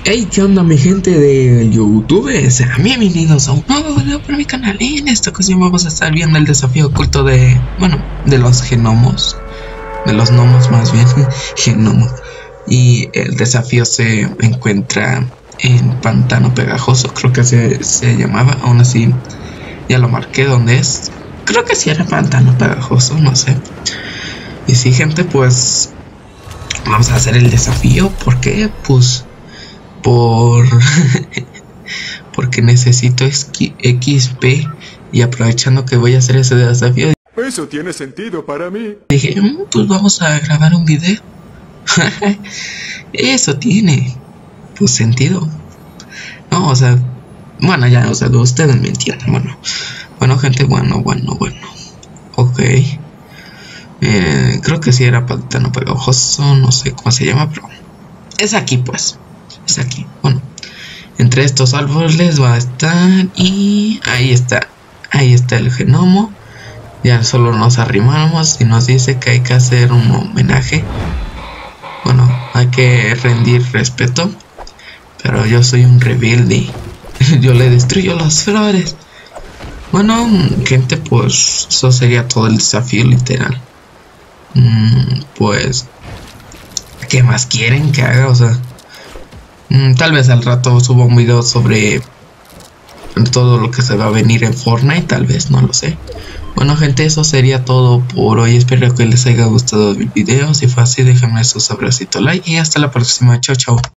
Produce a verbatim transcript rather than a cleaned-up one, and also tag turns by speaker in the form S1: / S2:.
S1: Hey, ¿qué onda mi gente de YouTube? Sean bienvenidos a un nuevo video para mi canal. Y en esta ocasión vamos a estar viendo el desafío oculto de, bueno, de los genomos. De los gnomos más bien, genomos. Y el desafío se encuentra en Pantano Pegajoso, creo que se, se llamaba. Aún así, ya lo marqué donde es. Creo que sí era Pantano Pegajoso, no sé. Y sí, gente, pues vamos a hacer el desafío. ¿Por qué? Pues por porque necesito X P, y aprovechando que voy a hacer ese desafío,
S2: eso tiene sentido para mí.
S1: dije, pues vamos a grabar un video. Eso tiene pues sentido. No, o sea, bueno, ya, o sea, ustedes me entienden. Bueno, bueno, gente, bueno, bueno, bueno. Ok. Eh, creo que sí era Pantano Pegajoso, no sé cómo se llama, pero es aquí, pues. Es aquí. Bueno, entre estos árboles va a estar. Y ahí está. Ahí está el genomo. Ya solo nos arrimamos y nos dice que hay que hacer un homenaje. Bueno, hay que rendir respeto. Pero yo soy un rebelde. Yo le destruyo las flores. Bueno, gente, pues eso sería todo el desafío, literal. Mm, pues, ¿qué más quieren que haga? O sea, mm, tal vez al rato suba un video sobre todo lo que se va a venir en Fortnite. Tal vez, no lo sé. Bueno, gente, eso sería todo por hoy. Espero que les haya gustado el video. Si fue así, déjenme su sabrosito like y hasta la próxima. Chao, chao.